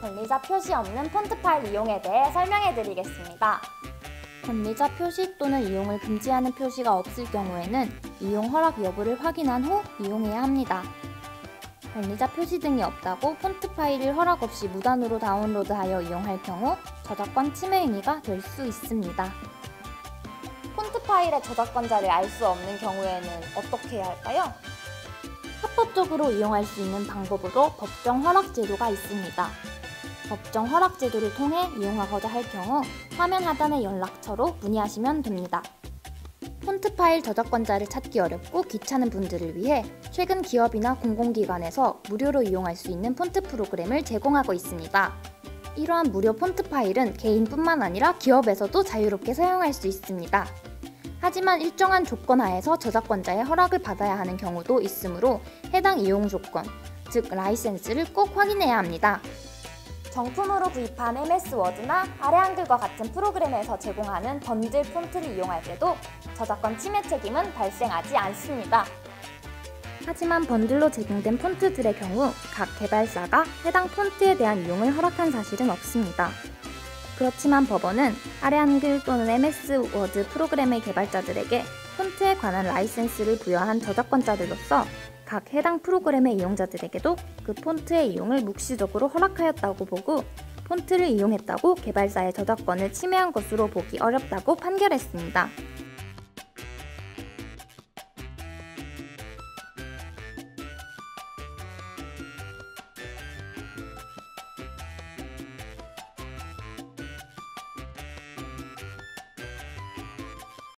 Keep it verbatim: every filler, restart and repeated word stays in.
권리자 표시 없는 폰트 파일 이용에 대해 설명해 드리겠습니다. 권리자 표시 또는 이용을 금지하는 표시가 없을 경우에는 이용 허락 여부를 확인한 후 이용해야 합니다. 권리자 표시 등이 없다고 폰트 파일을 허락 없이 무단으로 다운로드하여 이용할 경우 저작권 침해 행위가 될 수 있습니다. 폰트 파일의 저작권자를 알 수 없는 경우에는 어떻게 해야 할까요? 합법적으로 이용할 수 있는 방법으로 법정 허락 제도가 있습니다. 법정 허락 제도를 통해 이용하고자 할 경우 화면 하단의 연락처로 문의하시면 됩니다. 폰트 파일 저작권자를 찾기 어렵고 귀찮은 분들을 위해 최근 기업이나 공공기관에서 무료로 이용할 수 있는 폰트 프로그램을 제공하고 있습니다. 이러한 무료 폰트 파일은 개인뿐만 아니라 기업에서도 자유롭게 사용할 수 있습니다. 하지만 일정한 조건 하에서 저작권자의 허락을 받아야 하는 경우도 있으므로 해당 이용 조건, 즉 라이센스를 꼭 확인해야 합니다. 정품으로 구입한 엠에스 워드나 아래 한글과 같은 프로그램에서 제공하는 번들 폰트를 이용할 때도 저작권 침해 책임은 발생하지 않습니다. 하지만 번들로 제공된 폰트들의 경우 각 개발사가 해당 폰트에 대한 이용을 허락한 사실은 없습니다. 그렇지만 법원은 아래 한글 또는 엠에스 워드 프로그램의 개발자들에게 폰트에 관한 라이센스를 부여한 저작권자들로서 각 해당 프로그램의 이용자들에게도 그 폰트의 이용을 묵시적으로 허락하였다고 보고 폰트를 이용했다고 개발사의 저작권을 침해한 것으로 보기 어렵다고 판결했습니다.